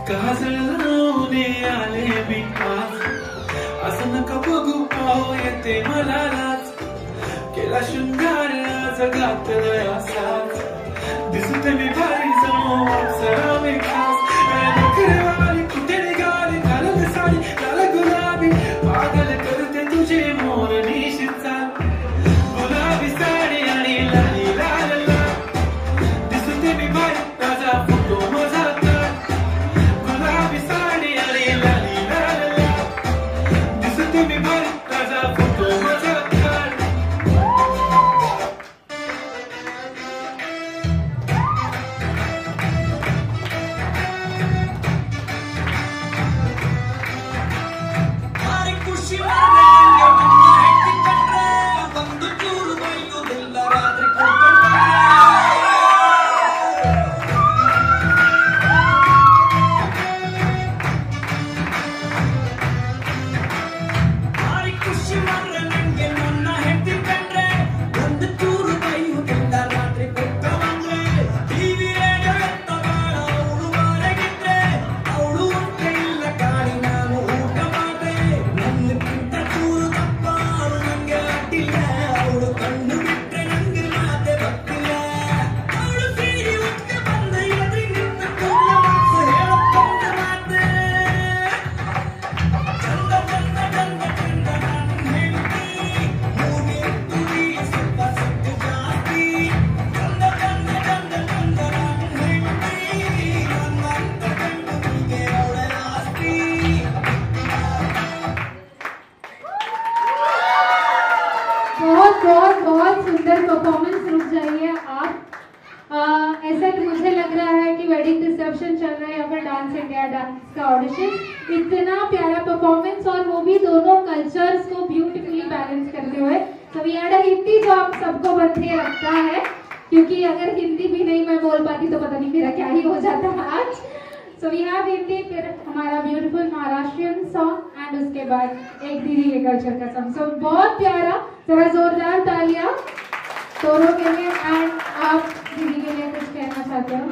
काजळावने आले मी आज असं नका बघू पाहू येते मला लाज केला शृंगार आज घातलाय असाच दिसते मी भारी जणू अप्सरा मी खास नखरेवाली कुठे निघाली घालत साडी लाल गुलाबी पागल करते तुझे मोर निशित चाल गुलाबी साडी आणि लाली लाल लाल दिसते मी भारी ताजा फोटो माझा गुलाबी साडी आणि लाली लाल लाल दिसते मी भारी ताजा फोटो माझा बहुत सुंदर परफॉर्मेंस। रुक जाइए आप। ऐसा मुझे लग रहा है कि वेडिंग रिसेप्शन चल रहा है या फिर डांस इंडिया डांस का ऑडिशन। इतना प्यारा परफॉर्मेंस और वो भी दोनों कल्चर्स को ब्यूटीफुली बैलेंस करते हुए। तो वी हैड अ हिंदी जो आप सबको बंधे रखता है, क्योंकि अगर हिंदी भी नहीं मैं बोल पाती तो पता नहीं मेरा क्या ही हो जाता आज। सो वी हैव हिंदी, फिर हमारा ब्यूटीफुल महाराष्ट्रियन सॉन्ग एंड उसके बाद एक दीदी के कल्चर का सॉन्ग। सो बहुत प्यारा, जरा जोरदार तालियां दोनों के लिए। एंड आप दीदी के लिए कुछ कहना चाहते हो?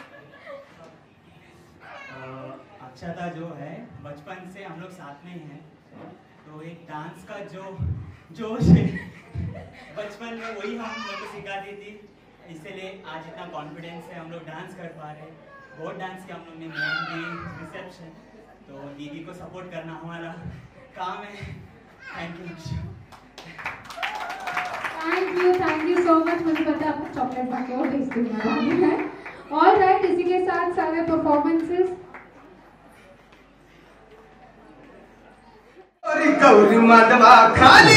अक्षता जो है बचपन से हम लोग साथ में ही हैं, तो एक डांस का जो जोश है बचपन में वही हम लोग को सिखाती थी, इसलिए आज इतना कॉन्फिडेंस है हम लोग डांस कर पा रहे हैं। बहुत डांस किया हम लोग ने, मेहंदी, रिसेप्शन, तो दीदी को सपोर्ट करना हमारा काम है। Thank you so much. मुझे पता है आपको चॉकलेट बाकी और टेस्टी बनानी है। ऑल राइट, इसी के साथ सारे परफॉर्मेंसेस गौरी माधवा खाली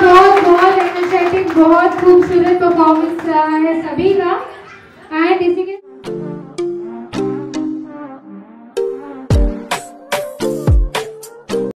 बहुत खूबसूरत परफॉर्मेंस रहा है सभी का। एंड इसी के